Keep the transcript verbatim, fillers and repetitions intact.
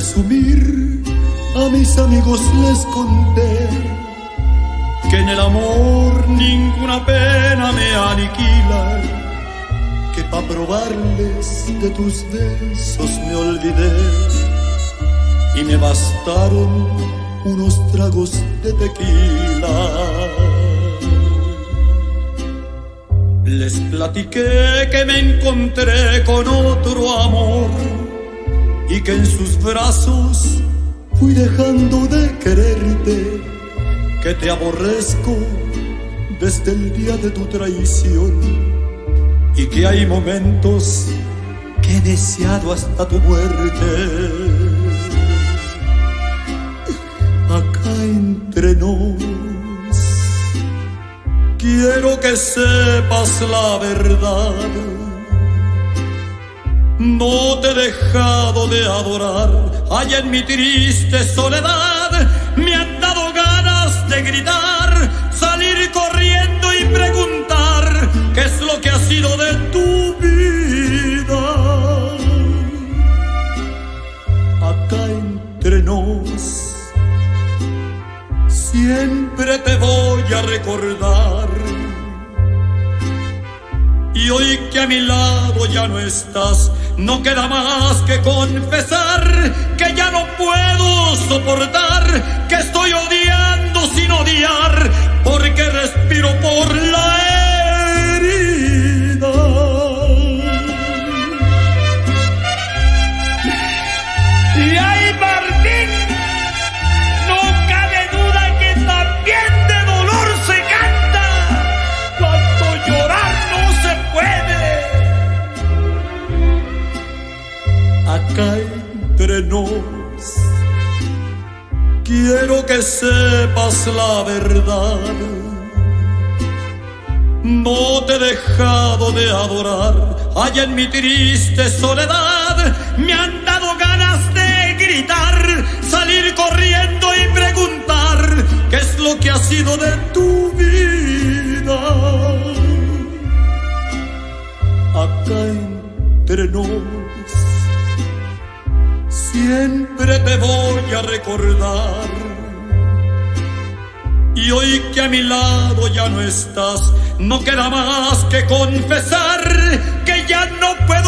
presumir, a mis amigos les conté que en el amor ninguna pena me aniquila, que pa' probarles de tus besos me olvidé y me bastaron unos tragos de tequila. Les platiqué que me encontré con otro amor y que en sus brazos fui dejando de quererte, que te aborrezco desde el día de tu traición y que hay momentos que he deseado hasta tu muerte. Acá entre nos quiero que sepas la verdad, no te he dejado de adorar. Allá en mi triste soledad me han dado ganas de gritar, salir corriendo y preguntar qué es lo que ha sido de tu vida. Acá entre nos siempre te voy a recordar, y hoy que a mi lado ya no estás, no queda más que confesar que ya no puedo soportar, que estoy odiando sin odiar, porque respiro por la herida. Y ay, Martín, no cabe duda que también de dolor se canta, cuando llorar no se puede. Acá entre nos quiero que sepas la verdad, no te he dejado de adorar. Allá en mi triste soledad me han dado ganas de gritar, salir corriendo y preguntar qué es lo que ha sido de tu vida. Acá entre nos siempre te voy a recordar, y hoy que a mi lado ya no estás, no queda más que confesar que ya no puedo